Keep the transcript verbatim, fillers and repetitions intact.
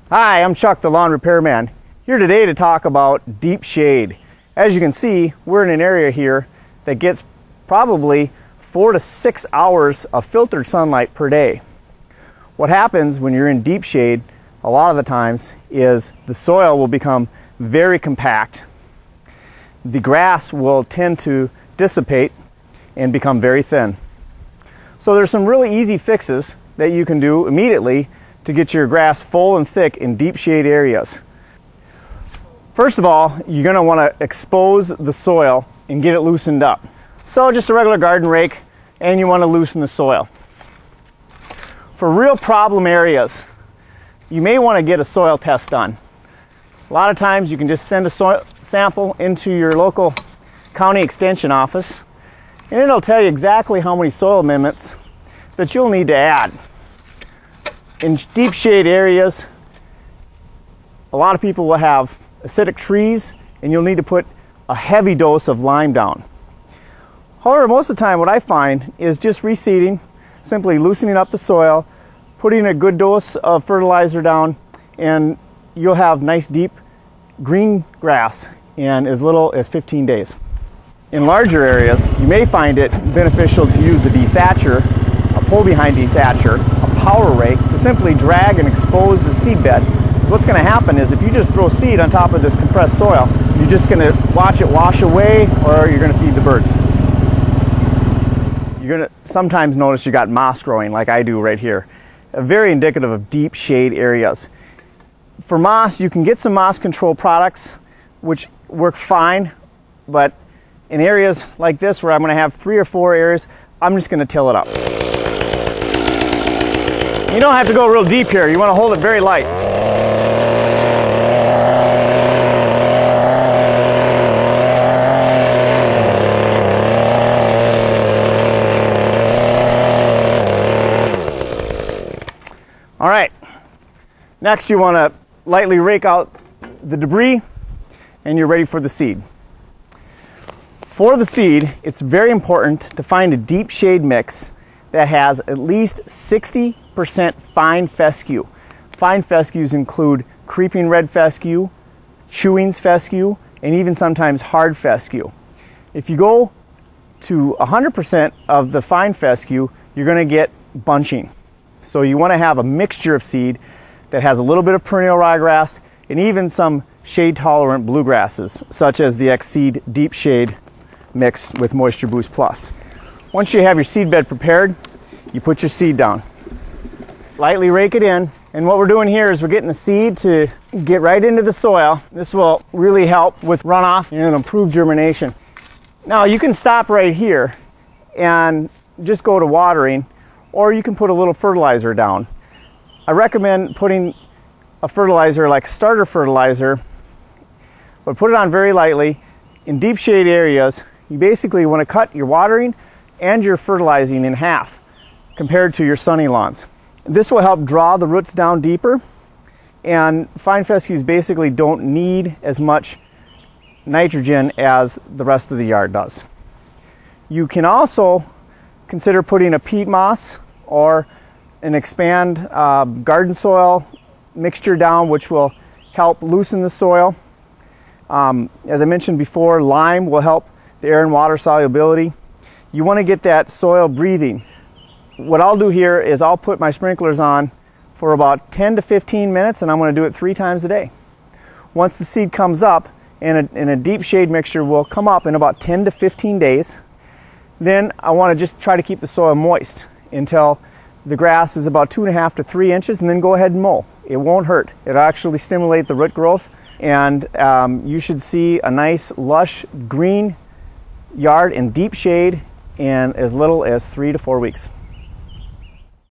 Hi, I'm Chuck, the lawn repairman, here today to talk about deep shade. As you can see, we're in an area here that gets probably four to six hours of filtered sunlight per day. What happens when you're in deep shade a lot of the times is the soil will become very compact. The grass will tend to dissipate and become very thin. So there's some really easy fixes that you can do immediately to get your grass full and thick in deep shade areas. First of all, you're going to want to expose the soil and get it loosened up. So just a regular garden rake, and you want to loosen the soil. For real problem areas, you may want to get a soil test done. A lot of times you can just send a soil sample into your local county extension office, and it'll tell you exactly how many soil amendments that you'll need to add. In deep shade areas, a lot of people will have acidic trees, and you'll need to put a heavy dose of lime down. However, most of the time what I find is just reseeding, simply loosening up the soil, putting a good dose of fertilizer down, and you'll have nice deep green grass in as little as fifteen days. In larger areas, you may find it beneficial to use a dethatcher, a pull behind dethatcher, a power rake, to simply drag and expose the seed bed. So what's going to happen is if you just throw seed on top of this compressed soil, you're just going to watch it wash away, or you're going to feed the birds. You're going to sometimes notice you got moss growing like I do right here. Very indicative of deep shade areas. For moss, you can get some moss control products which work fine, but in areas like this where I'm going to have three or four areas, I'm just going to till it up. You don't have to go real deep here. You want to hold it very light. All right. Next, you want to lightly rake out the debris, and you're ready for the seed. For the seed, it's very important to find a deep shade mix that has at least sixty percent fine fescue. Fine fescues include creeping red fescue, chewings fescue, and even sometimes hard fescue. If you go to one hundred percent of the fine fescue, you're going to get bunching. So you want to have a mixture of seed that has a little bit of perennial ryegrass and even some shade-tolerant bluegrasses, such as the Exceed Deep Shade mix with Moisture Boost Plus. Once you have your seed bed prepared, you put your seed down. Lightly rake it in, and what we're doing here is we're getting the seed to get right into the soil. This will really help with runoff and improve germination. Now you can stop right here and just go to watering, or you can put a little fertilizer down. I recommend putting a fertilizer like starter fertilizer, but put it on very lightly. In deep shade areas, you basically want to cut your watering and your fertilizing in half compared to your sunny lawns. This will help draw the roots down deeper, and fine fescues basically don't need as much nitrogen as the rest of the yard does. You can also consider putting a peat moss or an expand uh, garden soil mixture down, which will help loosen the soil. Um, as I mentioned before, lime will help the air and water solubility. You want to get that soil breathing. What I'll do here is I'll put my sprinklers on for about ten to fifteen minutes, and I'm going to do it three times a day. Once the seed comes up, and a, and a deep shade mixture will come up in about ten to fifteen days, then I want to just try to keep the soil moist until the grass is about two and a half to three inches, and then go ahead and mow. It won't hurt. It'll actually stimulate the root growth, and um, you should see a nice lush green yard in deep shade in as little as three to four weeks.